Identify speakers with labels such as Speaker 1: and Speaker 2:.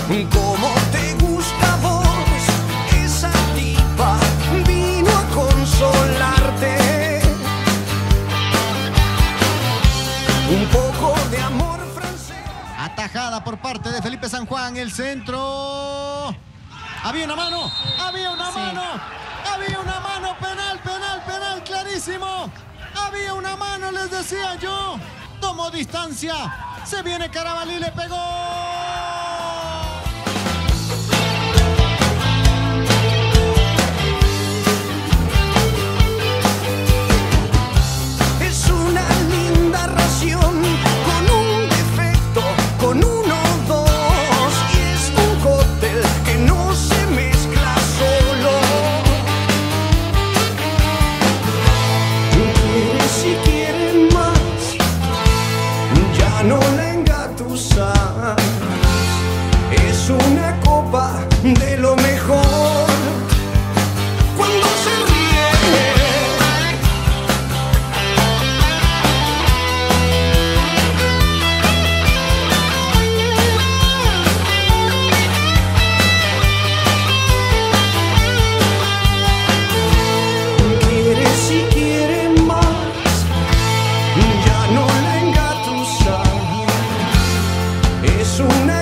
Speaker 1: Como te gusta a vos, esa tipa vino a consolarte. Un poco de amor francés.
Speaker 2: Atajada por parte de Felipe San Juan, el centro. Había una mano, había una mano, había una mano, penal, penal, penal, clarísimo. Había una mano, les decía yo. Tomó distancia, se viene Carabalí, le pegó.
Speaker 1: Es una linda ración con un defecto, con uno o dos, y es un cóctel que no se mezcla solo. Quieres si quieren más, ya no la engatusas. Es una copa de lo mejor cuando se ríe. Quiere si quiere más, ya no la engatusas. Es una